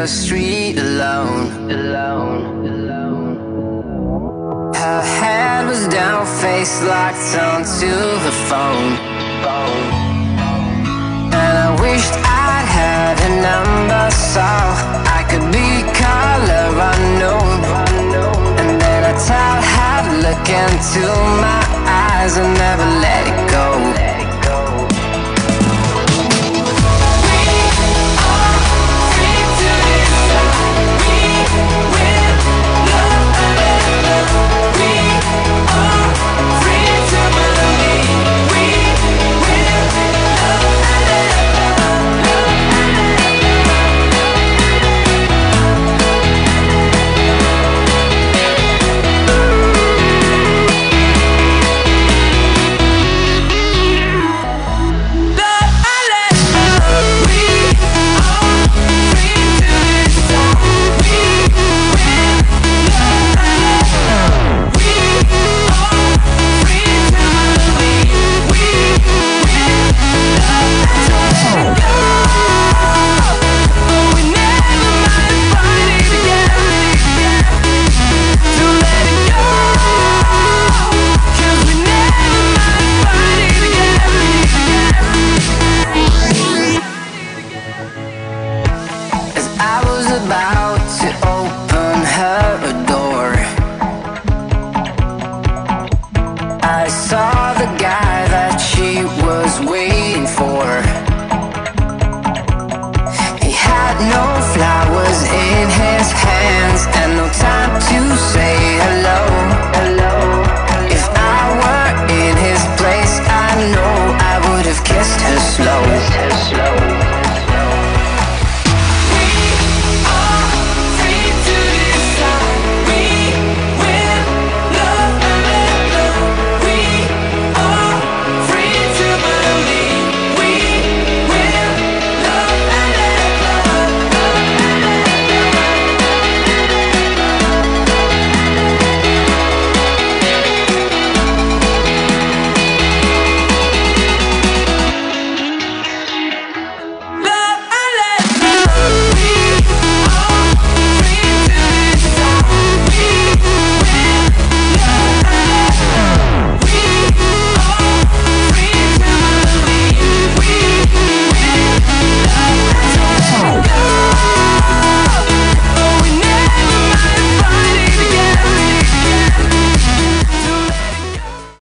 the street alone. Her head was down, face locked onto the phone. And I wished I'd had a number so I could be color unknown. And then I tell her to look into my eyes and never let it go. About to open her a door, I saw the guy that she was waiting for.